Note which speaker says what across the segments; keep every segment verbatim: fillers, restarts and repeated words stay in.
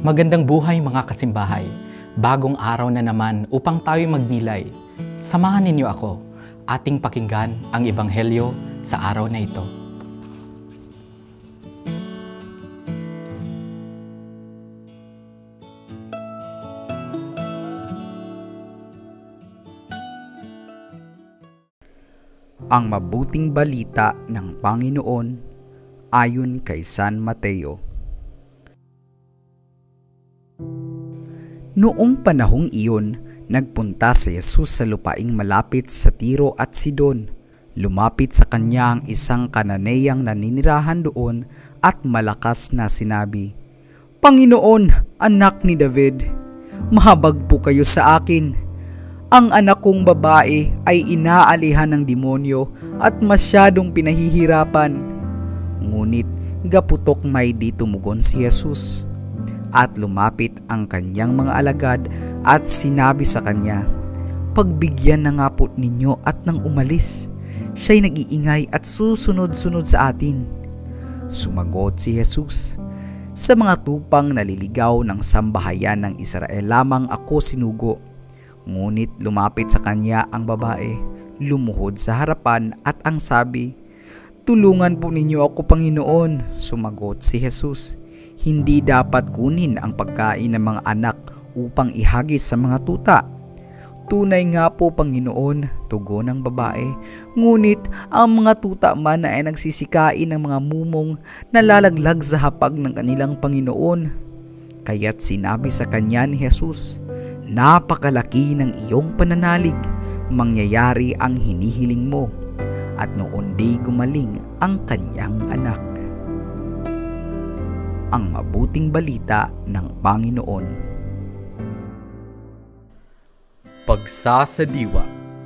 Speaker 1: Magandang buhay mga kasimbahay. Bagong araw na naman upang tayo magnilay. Samahan ninyo ako, ating pakinggan ang Ebanghelyo sa araw na ito.
Speaker 2: Ang mabuting balita ng Panginoon ayon kay San Mateo. Noong panahong iyon, nagpunta si Jesus sa lupaing malapit sa Tiro at Sidon. Lumapit sa kanya ang isang Kananeyang naninirahan doon at malakas na sinabi, "Panginoon, anak ni David, mahabag po kayo sa akin. Ang anak kong babae ay inaalihan ng demonyo at masyadong pinahihirapan." Ngunit gaputok may di tumugon si Jesus. At lumapit ang kanyang mga alagad at sinabi sa kanya, "Pagbigyan na nga po ninyo at nang umalis. Siya'y nag-iingay at susunod-sunod sa atin." Sumagot si Jesus, "Sa mga tupang naliligaw ng sambahayan ng Israel lamang ako sinugo." Ngunit lumapit sa kanya ang babae, lumuhod sa harapan at ang sabi, "Tulungan po ninyo ako, Panginoon." Sumagot si Jesus, "Hindi dapat kunin ang pagkain ng mga anak upang ihagis sa mga tuta." "Tunay nga po, Panginoon," tugon ng babae, "ngunit ang mga tuta man ay nagsisikain ng mga mumong nalalaglag sa hapag ng kanilang Panginoon." Kaya't sinabi sa kanya ni Jesus, "Napakalaki ng iyong pananalig, mangyayari ang hinihiling mo." At noon di gumaling ang kanyang anak. Ang mabuting balita ng Panginoon.
Speaker 3: Pagsasadiwa.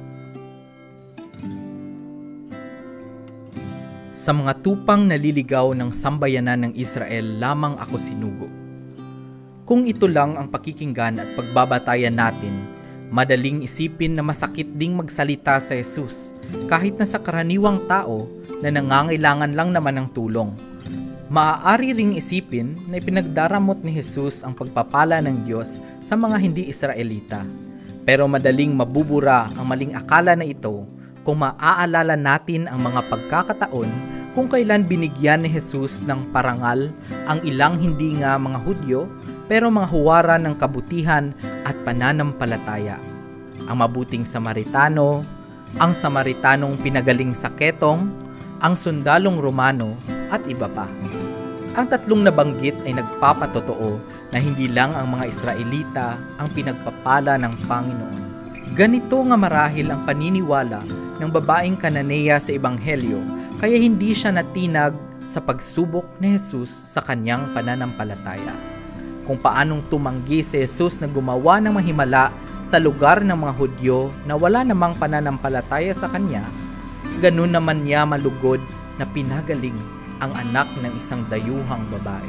Speaker 3: Sa mga tupang naliligaw ng sambayanan ng Israel lamang ako sinugo. Kung ito lang ang pakikinggan at pagbabatayan natin, madaling isipin na masakit ding magsalita sa Jesus kahit na sa karaniwang tao na nangangailangan lang naman ng tulong. Maaari ring isipin na ipinagdaramot ni Jesus ang pagpapala ng Diyos sa mga hindi Israelita. Pero madaling mabubura ang maling akala na ito kung maaalala natin ang mga pagkakataon kung kailan binigyan ni Jesus ng parangal ang ilang hindi nga mga Hudyo pero mga huwara ng kabutihan at pananampalataya. Ang mabuting Samaritano, ang Samaritanong pinagaling sa ketong, ang sundalong Romano at iba pa. Ang tatlong nabanggit ay nagpapatotoo na hindi lang ang mga Israelita ang pinagpapala ng Panginoon. Ganito nga marahil ang paniniwala ng babaeng Kananeya sa Ebanghelyo, kaya hindi siya natinag sa pagsubok ni Jesus sa kanyang pananampalataya. Kung paanong tumanggi si Jesus na gumawa ng mahimala sa lugar ng mga Hudyo na wala namang pananampalataya sa kanya, ganun naman niya malugod na pinagaling ang anak ng isang dayuhang babae.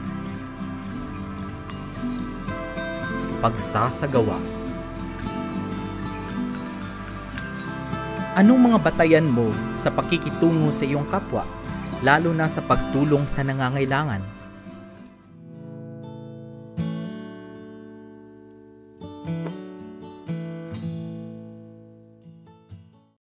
Speaker 3: Pagsasagawa. Anong mga batayan mo sa pakikitungo sa iyong kapwa, lalo na sa pagtulong sa nangangailangan?